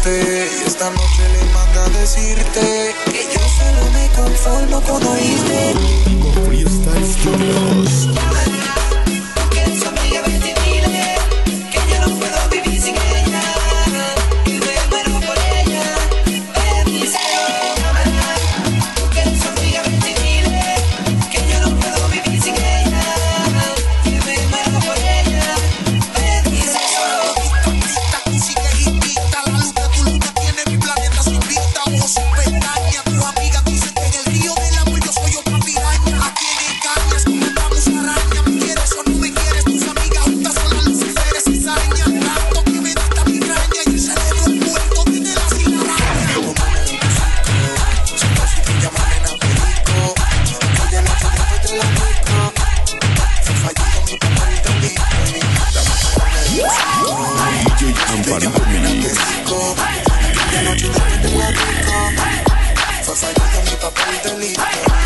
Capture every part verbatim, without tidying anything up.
pedirte. Y esta noche le manda a decirte que yo solo me conformo con oírte. Freestyle Studios. Que su amiga vete y dile que yo no puedo vivir sin ella, que me muero por ella. Baby, que su amiga vete y dile que yo no puedo vivir sin ella, que me muero por ella. Baby, sigue invita, la luz de tu luna tiene mi planeta sin vista, ojos sin pestaña. Tus amigas dicen que en el río del amor yo soy otra piraña. ¿A quién engañas? Como estamos araña. ¿Me quieres o no me quieres? Tus amigas juntas son las luciferes y sañas. Tanto que me dista mi graña y el cerebro envuelto desde la cilaraña. como manera un psico, si no si te llaman nena perico, hoy de noche después de la disco, fue fallido mi papel de disco. D J Amparito Mix. De noche después de la disco, fue fallido mi papel de disco.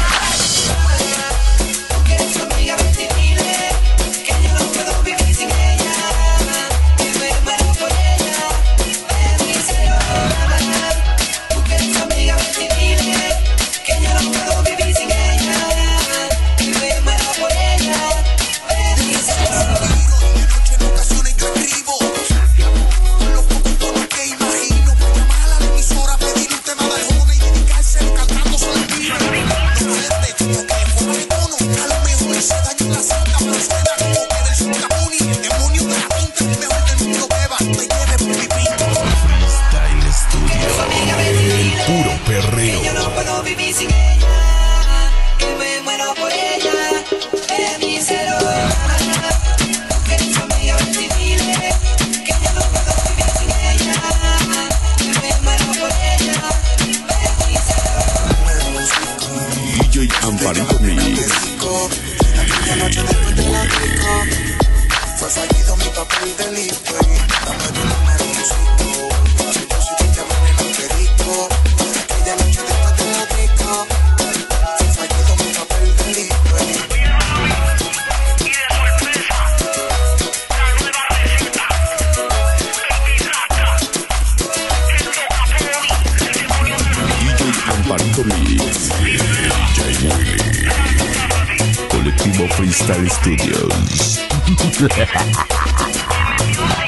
Que su amiga vete y dile que yo no puedo vivir sin ella, que me muero por ella. Baby, cero. Que su amiga vete y dile que yo no puedo vivir sin ella, que me muero por ella. Baby, cero. De noche en ocasiones yo escribo con los pocos tonos que imagino. Llamar a la emisora, pedirle un tema de Arjona y dedicárselo cantando solo en vivo. No es el techo, toque fuera de tono. A lo mejor se dañó la cinta, pero suena como que del Sucapuni. El demonio de la tinta, el mejor del mundo beba, te lleve por mi pinto. Freestyle Studios. Amiga, vete y dile Puro perreo. que yo no puedo vivir sin ella, que me muero por ella. Baby, cero. Que su amiga vete y dile que yo no puedo vivir sin ella, que me muero por ella. Baby, cero. D J Amparito Mix. Aquella noche después de la disco, fue fallido mi papel de listo. Dame tu número músico, si yo si te llaman nena perico. Aquella noche después de la disco, fue fallido mi papel de listo. D J Amparito Mix. D J Willy. Colectivo Freestyle Studios.